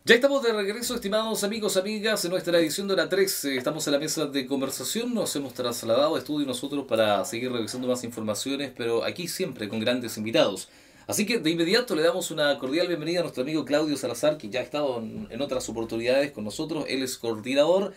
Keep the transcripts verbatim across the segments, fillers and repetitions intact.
Ya estamos de regreso, estimados amigos, amigas, en nuestra edición de hora trece. Estamos en la mesa de conversación, nos hemos trasladado a estudio nosotros para seguir revisando más informaciones, pero aquí siempre con grandes invitados. Así que de inmediato le damos una cordial bienvenida a nuestro amigo Claudio Salazar, que ya ha estado en, en otras oportunidades con nosotros. Él es coordinador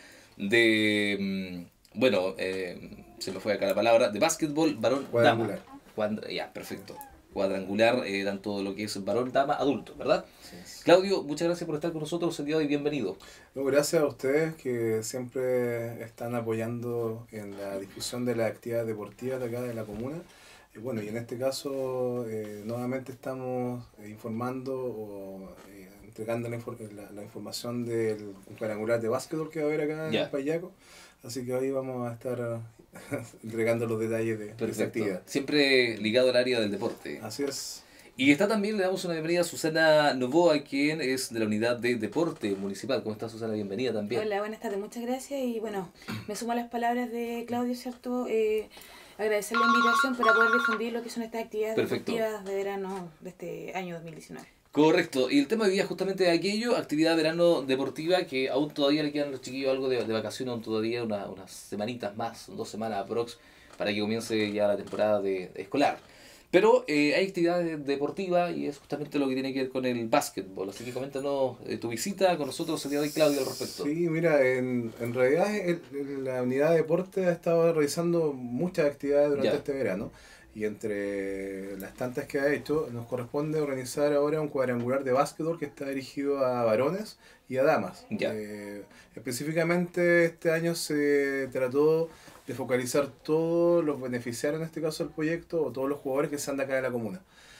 de, mm, bueno, eh, se me fue acá la palabra, de básquetbol varón dama. Cuadrangular. Cuadra- ya, perfecto. Cuadrangular, eh, tanto lo que es varón dama adulto, ¿verdad? Así es. Claudio, muchas gracias por estar con nosotros el día de hoy, bienvenido. No, gracias a ustedes que siempre están apoyando en la difusión de las actividades deportivas de acá de la comuna. Y bueno, y en este caso eh, nuevamente estamos eh, informando o eh, entregando la, infor- la- la información del cuadrangular de básquetbol que va a haber acá Ya. en Payaco. Así que hoy vamos a estar entregando los detalles de, de esta Perfecto. actividad. Siempre ligado al área del deporte. Así es. Y está también, le damos una bienvenida a Susana Novoa, quien es de la unidad de deporte municipal. ¿Cómo está, Susana? Bienvenida también. Hola, buenas tardes, muchas gracias y bueno, me sumo a las palabras de Claudio, ¿cierto? Eh, agradecer la invitación para poder difundir lo que son estas actividades Perfecto. deportivas de verano de este año dos mil diecinueve. Correcto. Y el tema de hoy día es justamente aquello, actividad verano deportiva, que aún todavía le quedan a los chiquillos algo de, de vacaciones, aún todavía una- unas semanitas más, dos semanas aprox, para que comience ya la temporada de, de escolar. Pero eh, hay actividades deportivas y es justamente lo que tiene que ver con el básquetbol. Así que coméntanos eh, tu visita con nosotros el día de hoy, Claudio, al respecto. Sí, mira, en, en realidad el- el- la unidad de deporte ha estado realizando muchas actividades durante Ya. este verano y entre las tantas que ha hecho nos corresponde organizar ahora un cuadrangular de básquetbol que está dirigido a varones y a damas. Ya. Eh, específicamente este año se trató de focalizar todos los beneficiarios en este caso del proyecto o todos los jugadores que sean de acá de la comuna.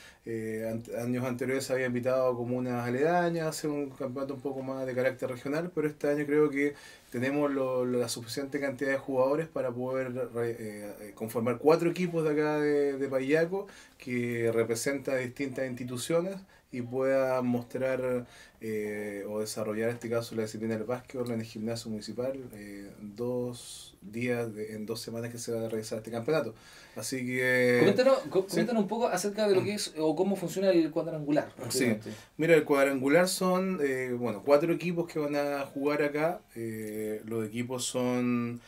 Eh, an- años anteriores se había invitado a comunas aledañas a hacer un campeonato un poco más de carácter regional, pero este año creo que tenemos lo- lo- la suficiente cantidad de jugadores para poder re- eh, eh, conformar cuatro equipos de acá de, de Payaco que representan distintas instituciones y puedan mostrar eh, o desarrollar en este caso la disciplina del básquetbol en el gimnasio municipal eh, dos días de- en dos semanas que se va a realizar este campeonato. Así que... Coméntanos, co- sí. coméntanos un poco acerca de lo que es o cómo funciona el cuadrangular. Sí. rápidamente. Mira, el cuadrangular son, eh, bueno, cuatro equipos que van a jugar acá. Eh, los equipos son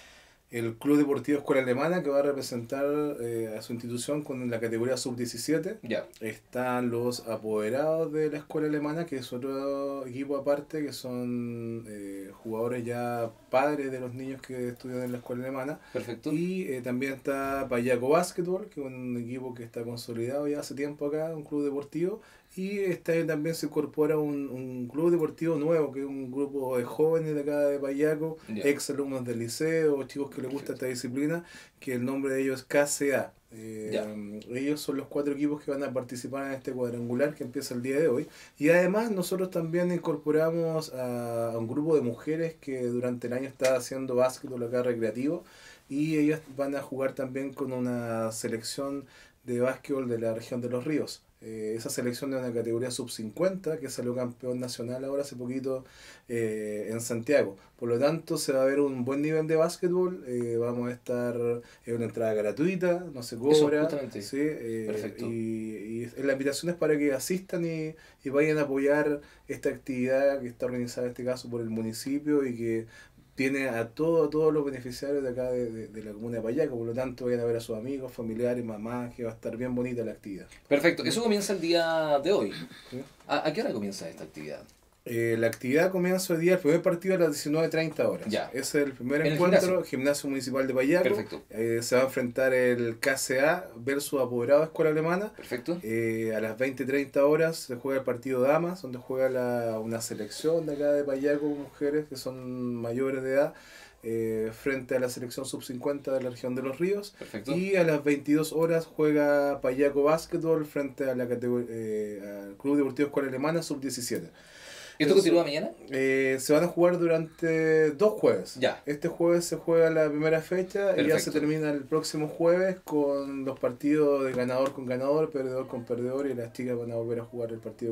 el Club Deportivo Escuela Alemana, que va a representar eh, a su institución con la categoría sub diecisiete. Ya. Están los apoderados de la Escuela Alemana, que es otro equipo aparte, que son eh, jugadores ya padres de los niños que estudian en la Escuela Alemana. Perfecto. Y eh, también está Payaco Basketball, que es un equipo que está consolidado ya hace tiempo acá, un club deportivo. Y este año también se incorpora un, un club deportivo nuevo, que es un grupo de jóvenes de acá de Payaco, Ya. ex alumnos del liceo, chicos que les gusta esta disciplina, que el nombre de ellos es K C A. Eh, Ya. ellos son los cuatro equipos que van a participar en este cuadrangular que empieza el día de hoy. Y además nosotros también incorporamos a, a un grupo de mujeres que durante el año está haciendo básquetbol acá recreativo y ellas van a jugar también con una selección de básquetbol de la región de Los Ríos. Eh, esa selección de una categoría sub cincuenta que salió campeón nacional ahora hace poquito eh, en Santiago. Por lo tanto, se va a ver un buen nivel de básquetbol. Eh, vamos a estar en una entrada gratuita, no se cobra. justamente. ¿sí? Eh, Perfecto. Y, y la invitación es para que asistan y, y vayan a apoyar esta actividad que está organizada en este caso por el municipio y que tiene a, todo, a todos los beneficiarios de acá de, de, de la comuna de Payaco, por lo tanto vayan a ver a sus amigos, familiares, mamás, que va a estar bien bonita la actividad. Perfecto. Eso comienza el día de hoy. ¿sí? ¿A, a qué hora comienza esta actividad? Eh, la actividad comienza hoy día, el primer partido a las diecinueve treinta horas. Ya. Ese es el primer ¿En el encuentro, gimnasio? gimnasio municipal de Payaco. Perfecto. Eh, se va a enfrentar el K C A versus Apoderado de Escuela Alemana. Perfecto. Eh, a las veinte treinta horas se juega el partido Damas, donde juega la, una selección de acá de Payaco, mujeres que son mayores de edad, eh, frente a la selección sub cincuenta de la región de Los Ríos. Perfecto. Y a las veintidós horas juega Payaco Basketball frente a la categoría, eh, al Club Deportivo Escuela Alemana sub diecisiete. ¿Esto Eso- continúa mañana? Eh, se van a jugar durante dos jueves. Ya. Este jueves se juega la primera fecha y ya se Perfecto. termina el próximo jueves con los partidos de ganador con ganador, perdedor con perdedor y las chicas van a volver a jugar el partido con,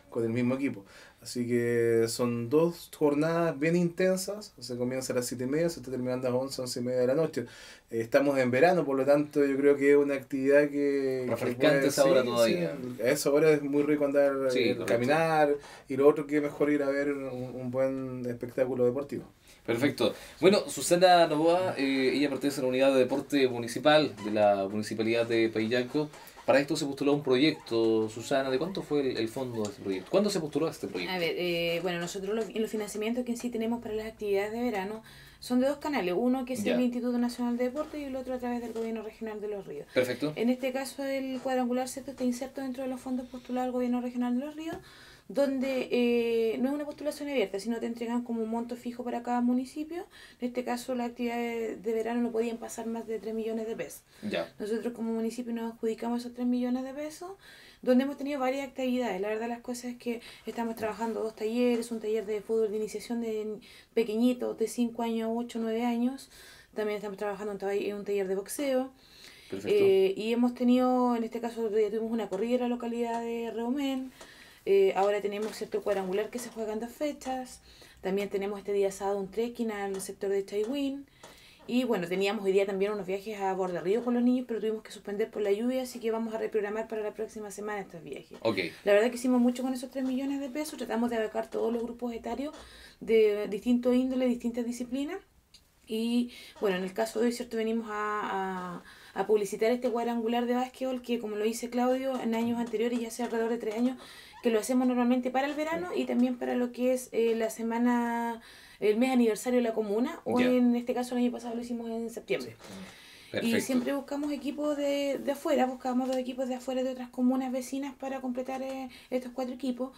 con el mismo equipo. Así que son dos jornadas bien intensas, se comienza a las siete y media, se está terminando a las once, once y media de la noche. Eh, estamos en verano, por lo tanto yo creo que es una actividad que... Refrescante esa hora todavía. Sí, a esa hora es muy rico andar, Sí, eh, correcto. caminar, y lo otro que es mejor ir a ver un, un buen espectáculo deportivo. Perfecto. Bueno, Susana Novoa, eh, ella pertenece a la unidad de deporte municipal de la Municipalidad de Payaco. Para esto se postuló un proyecto, Susana. ¿De cuánto fue el, el fondo de este proyecto? ¿Cuándo se postuló este proyecto? A ver, eh, bueno, nosotros los, en los financiamientos que en sí tenemos para las actividades de verano son de dos canales. Uno que es Ya. el Instituto Nacional de Deporte y el otro a través del Gobierno Regional de Los Ríos. Perfecto. En este caso el cuadrangular ¿cierto? Está inserto dentro de los fondos postulados al Gobierno Regional de Los Ríos, donde eh, no es una postulación abierta, sino te entregan como un monto fijo para cada municipio. En este caso las actividades de verano no podían pasar más de tres millones de pesos. Ya. Nosotros como municipio nos adjudicamos esos tres millones de pesos, donde hemos tenido varias actividades. La verdad las cosas es que estamos trabajando dos talleres, un taller de fútbol de iniciación de pequeñitos de cinco años a ocho, nueve años. También estamos trabajando en taller, un taller de boxeo. Perfecto. Eh, y hemos tenido, en este caso tuvimos una corrida en la localidad de Reumén. Eh, ahora tenemos cierto cuadrangular que se juega en dos fechas. También tenemos este día sábado un trekking al sector de Chaiwin. Y bueno, teníamos hoy día también unos viajes a Borde Río con los niños, pero tuvimos que suspender por la lluvia, así que vamos a reprogramar para la próxima semana estos viajes. Ok. La verdad que hicimos mucho con esos tres millones de pesos, tratamos de abarcar todos los grupos etarios de distintos índoles, distintas disciplinas. Y bueno, en el caso de hoy, ¿cierto? Venimos a, a, a publicitar este cuadrangular de básquetbol que, como lo dice Claudio, en años anteriores, ya hace alrededor de tres años, que lo hacemos normalmente para el verano y también para lo que es eh, la semana, el mes aniversario de la comuna, o Ya. en este caso el año pasado lo hicimos en septiembre. Perfecto. Y siempre buscamos equipos de, de afuera, buscamos dos equipos de afuera de otras comunas vecinas para completar eh, estos cuatro equipos.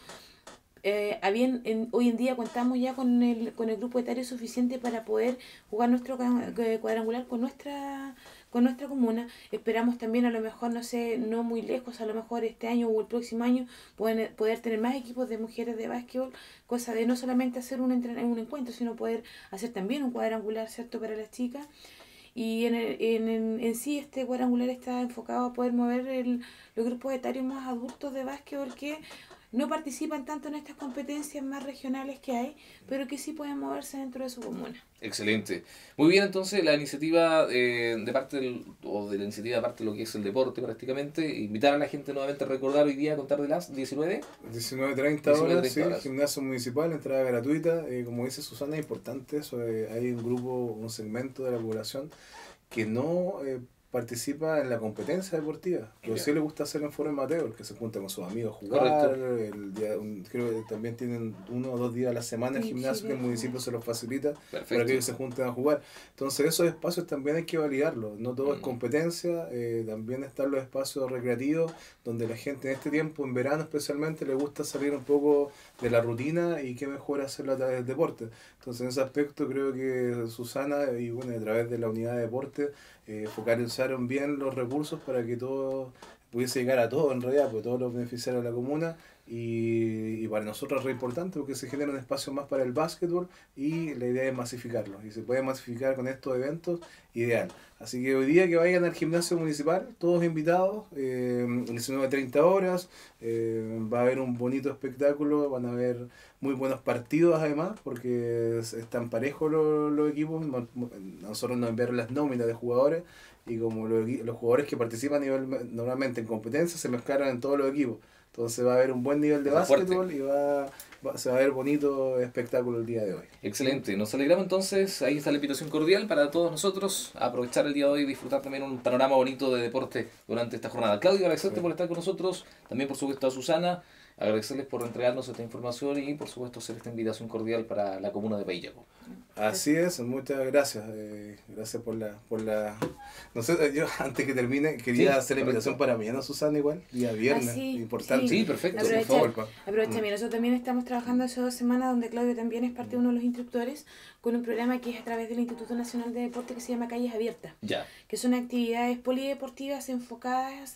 Eh, habían, en, hoy en día contamos ya con el, con el grupo etario suficiente para poder jugar nuestro cuadrangular con nuestra con nuestra comuna. Esperamos también a lo mejor, no sé, no muy lejos, a lo mejor este año o el próximo año poder, poder tener más equipos de mujeres de básquetbol, cosa de no solamente hacer un, entren- un encuentro, sino poder hacer también un cuadrangular, ¿cierto?, para las chicas. Y en, el, en, en, en sí este cuadrangular está enfocado a poder mover el, los grupos etarios más adultos de básquetbol que no participan tanto en estas competencias más regionales que hay, pero que sí pueden moverse dentro de su comuna. Excelente. Muy bien, entonces la iniciativa eh, de parte del, o de la iniciativa de parte de lo que es el deporte prácticamente, invitar a la gente nuevamente a recordar hoy día a contar de las diecinueve. diecinueve treinta horas, sí, horas. gimnasio municipal, entrada gratuita. Eh, como dice Susana, es importante eso. Eh, hay un grupo, un segmento de la población que no eh, participa en la competencia deportiva, pero Ya. sí le gusta hacer en forma amateur, que se junta con sus amigos a jugar. Correcto. El día, un- creo que también tienen uno o dos días a la semana en Sí, gimnasio sí, que el sí. municipio se los facilita para Perfecto. que ellos se junten a jugar. Entonces esos espacios también hay que validarlos, no todo es Mm. competencia, eh, también están los espacios recreativos donde la gente en este tiempo, en verano especialmente, le gusta salir un poco de la rutina y qué mejor hacerlo a través del deporte. Entonces en ese aspecto creo que Susana y bueno, a través de la unidad de deporte eh, focalizaron bien los recursos para que todo pudiese llegar a todo en realidad, porque todos los beneficiarios de la comuna. Y, y para nosotros es re importante porque se genera un espacio más para el básquetbol y la idea es masificarlo. Y se puede masificar con estos eventos, ideal. Así que hoy día que vayan al gimnasio municipal, todos invitados, eh, diecinueve treinta horas, eh, va a haber un bonito espectáculo, van a haber muy buenos partidos además, porque es- están parejos los, los equipos. Mo- mo- Nosotros nos enviaron las nóminas de jugadores y como los, equi- los jugadores que participan a nivel, normalmente en competencia se mezclaron en todos los equipos. Entonces va a haber un buen nivel de Está fuerte. básquetbol y va, va- se va a ver bonito espectáculo el día de hoy. Excelente, nos alegramos entonces, ahí está la invitación cordial para todos nosotros a aprovechar el día de hoy y disfrutar también un panorama bonito de deporte durante esta jornada. Claudio, agradecerte Sí. por estar con nosotros, también por supuesto a Susana, agradecerles por entregarnos esta información y por supuesto hacer esta invitación cordial para la comuna de Payaco. Así es, muchas gracias. eh, gracias por la, por la. No sé, yo antes que termine quería Sí, hacer la invitación correcto. para mañana, Susana, igual, día viernes, Ah, sí, importante. Sí, perfecto, por Aprovechar, favor. pa. aprovecha, Mm. mira, nosotros también estamos trabajando hace dos semanas, donde Claudio también es parte de uno de los instructores, con un programa que es a través del Instituto Nacional de Deporte que se llama Calles Abiertas, Ya, que son actividades polideportivas enfocadas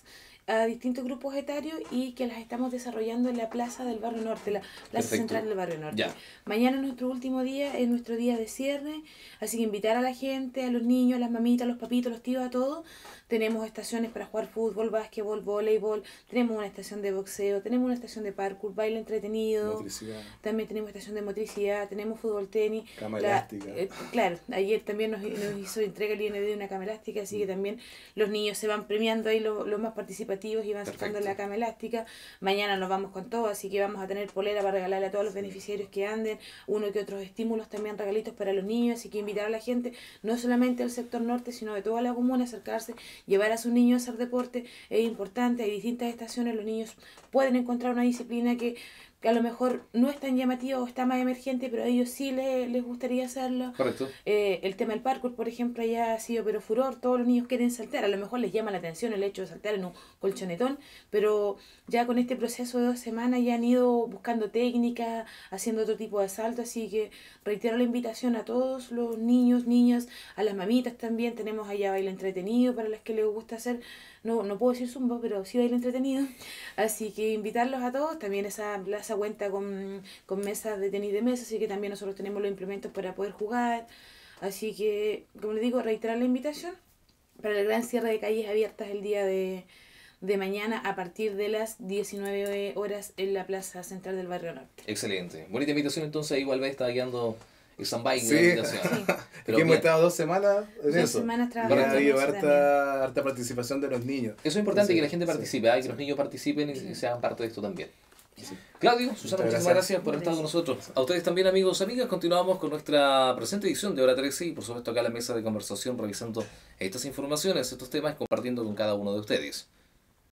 a distintos grupos etarios y que las estamos desarrollando en la plaza del Barrio Norte, la plaza Perfecto. central del Barrio Norte. Ya. Mañana es nuestro último día, es nuestro día de cierre, así que invitar a la gente, a los niños, a las mamitas, a los papitos, a los tíos, a todos. Tenemos estaciones para jugar fútbol, básquetbol, voleibol, tenemos una estación de boxeo, tenemos una estación de parkour, baile entretenido, Motricidad. también tenemos estación de motricidad, tenemos fútbol, tenis. Cama La- elástica. eh, claro, ayer también nos, nos hizo entrega el I N D de una cama elástica, así que también los niños se van premiando ahí los lo más participativos y van sacando Perfecto. la cama elástica. Mañana nos vamos con todo, así que vamos a tener polera para regalarle a todos los beneficiarios que anden, uno que otros estímulos también, regalitos para los niños, así que invitar a la gente, no solamente del sector norte, sino de toda la comuna, a acercarse, llevar a sus niños a hacer deporte, es importante, hay distintas estaciones, los niños pueden encontrar una disciplina que, que a lo mejor no es tan llamativa o está más emergente, pero a ellos sí les, les gustaría hacerlo. Correcto. Eh, el tema del parkour, por ejemplo, ya ha sido pero furor, todos los niños quieren saltar, a lo mejor les llama la atención el hecho de saltar en un colchonetón, pero ya con este proceso de dos semanas ya han ido buscando técnicas, haciendo otro tipo de salto, así que reitero la invitación a todos los niños, niñas, a las mamitas también, tenemos allá baile entretenido para las que les gusta hacer, no, no puedo decir zumba, pero sí baile entretenido, así que invitarlos a todos, también esa plaza cuenta con, con mesas de tenis de mesa, así que también nosotros tenemos los implementos para poder jugar. Así que, como les digo, reiterar la invitación para el gran cierre de calles abiertas el día de, de mañana a partir de las diecinueve horas en la plaza central del Barrio Norte. Excelente. Bonita invitación entonces, igual va a estar guiando el stand-by Sí. de la invitación. Sí. Pero que hemos bien, estado dos semanas en Dos eso. semanas Y trabajando ha en habido eso también. harta, harta participación de los niños. eso es importante Sí, que la gente sí, participe, ¿ah? que sí. los niños participen y, Sí. y sean parte de esto también. Sí. Claudio, Susana, Muchas muchísimas gracias. gracias por haber estado con nosotros. A ustedes también, amigos, amigas, continuamos con nuestra presente edición de Hora trece y por supuesto acá la mesa de conversación revisando estas informaciones, estos temas, compartiendo con cada uno de ustedes.